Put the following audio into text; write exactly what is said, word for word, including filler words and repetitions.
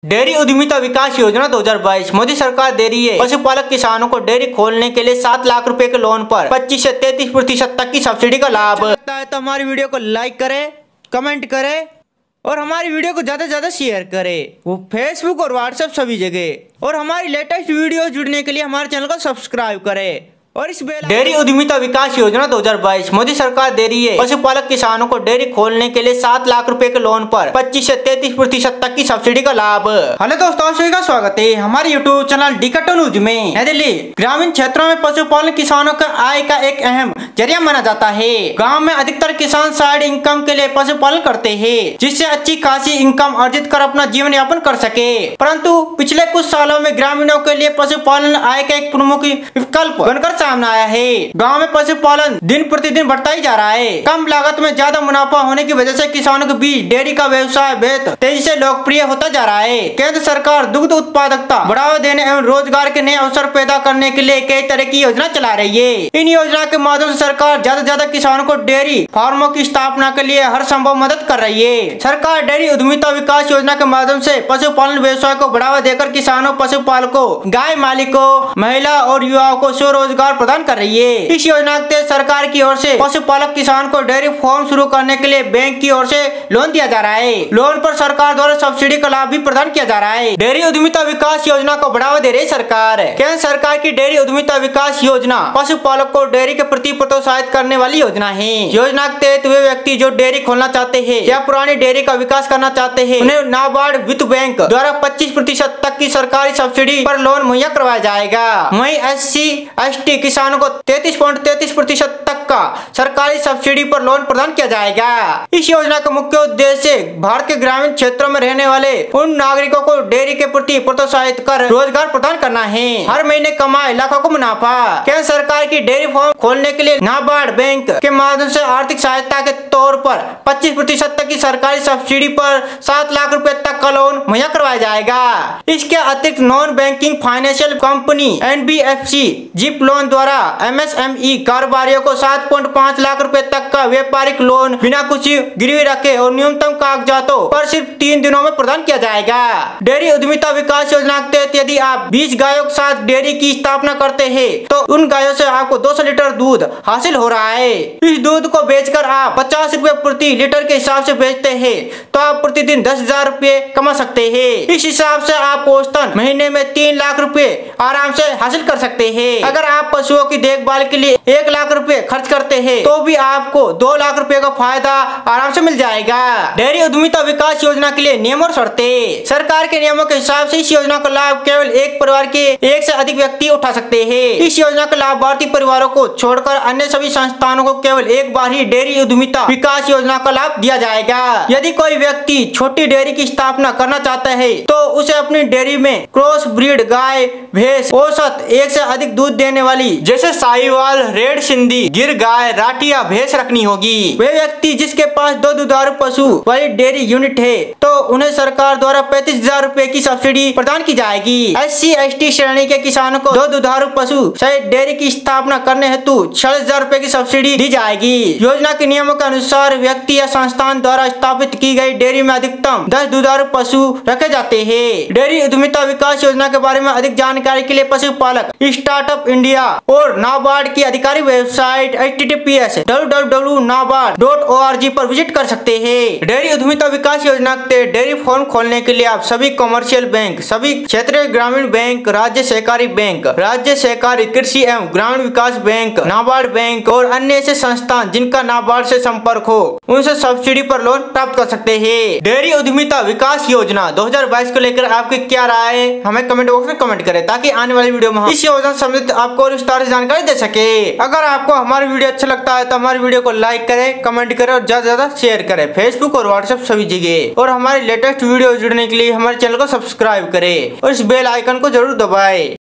Dairy उद्यमिता विकास योजना दो हज़ार बाईस मोदी सरकार दे रही है पशुपालक किसानों को डेयरी खोलने के लिए सात लाख रुपए के लोन पर पच्चीस से तैतीस प्रतिशत तक की सब्सिडी का लाभ। लगता है तो हमारी वीडियो को लाइक करें, कमेंट करें और हमारी वीडियो को ज्यादा से ज्यादा शेयर करें, वो फेसबुक और व्हाट्सएप सभी जगह। और हमारी लेटेस्ट वीडियो जुड़ने के लिए हमारे चैनल को सब्सक्राइब करें और इस डेयरी उद्यमिता विकास योजना दो हज़ार बाईस मोदी सरकार दे रही है पशुपालक किसानों को डेयरी खोलने के लिए सात लाख रुपए के लोन पर पच्चीस से तैतीस प्रतिशत तक की सब्सिडी का लाभ। हेलो दोस्तों, सभी का स्वागत है हमारे यूट्यूब चैनल डिकटो न्यूज में। नई दिल्ली ग्रामीण क्षेत्रों में पशुपालन किसानों का आय का एक अहम जरिया माना जाता है। गाँव में अधिकतर किसान साइड इनकम के लिए पशुपालन करते हैं, जिससे अच्छी खासी इनकम अर्जित कर अपना जीवन यापन कर सके। परंतु पिछले कुछ सालों में ग्रामीणों के लिए पशुपालन आय का एक प्रमुख विकल्प बनकर सामने आया है। गांव में पशुपालन दिन प्रतिदिन बढ़ता ही जा रहा है। कम लागत में ज्यादा मुनाफा होने की वजह से किसानों के बीच डेयरी का व्यवसाय बेहद तेजी से लोकप्रिय होता जा रहा है। केंद्र सरकार दुग्ध उत्पादकता बढ़ावा देने एवं रोजगार के नए अवसर पैदा करने के लिए कई तरह की योजना चला रही है। इन योजना के माध्यम से सरकार ज्यादा से ज्यादा किसानों को डेयरी फार्मों की स्थापना के लिए हर संभव मदद कर रही है। सरकार डेयरी उद्यमिता विकास योजना के माध्यम से पशुपालन व्यवसाय को बढ़ावा देकर किसानों, पशुपालकों, गाय मालिकों, महिला और युवाओं को स्वरोजगार प्रदान कर रही है। इस योजना के तहत सरकार की ओर से पशुपालक किसान को डेयरी फार्म शुरू करने के लिए बैंक की ओर से लोन दिया जा रहा है। लोन पर सरकार द्वारा सब्सिडी का लाभ भी प्रदान किया जा रहा है। डेयरी उद्यमिता विकास योजना को बढ़ावा दे रही सरकार। केंद्र सरकार की डेयरी उद्यमिता विकास योजना पशुपालक को डेयरी के प्रति प्रोत्साहित करने वाली योजना है। योजना के तहत वे व्यक्ति जो डेयरी खोलना चाहते हैं या पुरानी डेयरी का विकास करना चाहते हैं, उन्हें नाबार्ड वित्त बैंक द्वारा पच्चीस प्रतिशत तक की सरकारी सब्सिडी पर लोन मुहैया करवाया जाएगा। वहीं एस सी एस टी किसानों को तैतीस पॉइंट तैतीस प्रतिशत तक का सरकारी सब्सिडी पर लोन प्रदान किया जाएगा। इस योजना का मुख्य उद्देश्य भारत के ग्रामीण क्षेत्रों में रहने वाले उन नागरिकों को डेयरी के प्रति प्रोत्साहित कर रोजगार प्रदान करना है। हर महीने कमाए लाखों को मुनाफा। केंद्र सरकार की डेयरी फार्म खोलने के लिए नाबार्ड बैंक के माध्यम से आर्थिक सहायता के तौर पर पच्चीस प्रतिशत तक की सरकारी सब्सिडी पर सात लाख रुपए तक का लोन मुहैया करवाया जाएगा। इसके अतिरिक्त non banking financial company N B F C ZipLoan द्वारा एम एस एम ई कारोबारियों को सात पॉइंट पाँच लाख रुपए तक का व्यापारिक लोन बिना कुछ गिरवी रखे और न्यूनतम कागजातों पर सिर्फ तीन दिनों में प्रदान किया जाएगा। डेयरी उद्यमिता विकास योजना के तहत यदि आप बीस गायों के साथ डेयरी की स्थापना करते हैं तो उन गायों से आपको दो सौ लीटर दूध हासिल हो रहा है। इस दूध को बेचकर आप पचास रुपए प्रति लीटर के हिसाब से बेचते हैं तो आप प्रतिदिन दस हजार रूपए कमा सकते हैं। इस हिसाब से आप औसतन महीने में तीन लाख रुपए आराम से हासिल कर सकते हैं। अगर आप पशुओं की देखभाल के लिए एक लाख रुपए खर्च करते हैं तो भी आपको दो लाख रुपए का फायदा आराम से मिल जाएगा। डेयरी उद्यमिता विकास योजना के लिए नियम और शर्तें। सरकार के नियमों के हिसाब से इस योजना का लाभ केवल एक परिवार के एक से अधिक व्यक्ति उठा सकते हैं। इस योजना का लाभार्थी परिवारों को छोड़कर अन्य सभी संस्थानों को केवल एक बार ही डेयरी उद्यमिता विकास योजना का लाभ दिया जाएगा। यदि कोई व्यक्ति छोटी डेयरी की स्थापना करना चाहता है तो उसे अपनी डेयरी में क्रॉस ब्रीड गाय, भैंस, औसत एक से अधिक दूध देने वाली जैसे साहिवाल, रेड सिंधी, गिर गाय, राठिया भैंस रखनी होगी। वे व्यक्ति जिसके पास दो दुधारू पशु वाली डेयरी यूनिट है तो उन्हें सरकार द्वारा पैंतीस हजार रूपए की सब्सिडी प्रदान की जाएगी। एस सी एस टी श्रेणी के किसानों को दो दुधारू पशु सहित डेयरी की स्थापना करने हेतु छियालीस हजार रूपए की सब्सिडी दी जाएगी। योजना के नियमों के अनुसार व्यक्ति या संस्थान द्वारा स्थापित की गई डेयरी में अधिकतम दस दुधारू पशु रखे जाते हैं। डेयरी उद्यमिता विकास योजना के बारे में अधिक जानकारी के लिए पशुपालक स्टार्टअप इंडिया और नाबार्ड की आधिकारिक website H T T P S W W W dot NABARD dot O R G पर विजिट कर सकते हैं। डेयरी उद्यमिता विकास योजना के तहत डेयरी फार्म खोलने के लिए आप सभी कमर्शियल बैंक, सभी क्षेत्रीय ग्रामीण बैंक, राज्य सहकारी बैंक, राज्य सहकारी कृषि एवं ग्रामीण विकास बैंक, नाबार्ड बैंक और अन्य ऐसे संस्थान जिनका नाबार्ड से संपर्क हो उनसे सब्सिडी पर लोन प्राप्त कर सकते हैं। डेयरी उद्यमिता विकास योजना दो हज़ार बाईस को लेकर आपकी क्या राय है हमें कमेंट बॉक्स में कमेंट करें ताकि आने वाली वीडियो में हम इस योजना संबंधित आपको और विस्तार से जानकारी दे सके। अगर आपको हमारी वीडियो अच्छा लगता है तो हमारी वीडियो को लाइक करें, कमेंट करें और ज्यादा से ज्यादा शेयर करें फेसबुक और व्हाट्सएप सभी जगह। और हमारी लेटेस्ट वीडियो जुड़ने के लिए हमारे चैनल को सब्सक्राइब करें और इस बेल आइकन को जरूर दबाएं।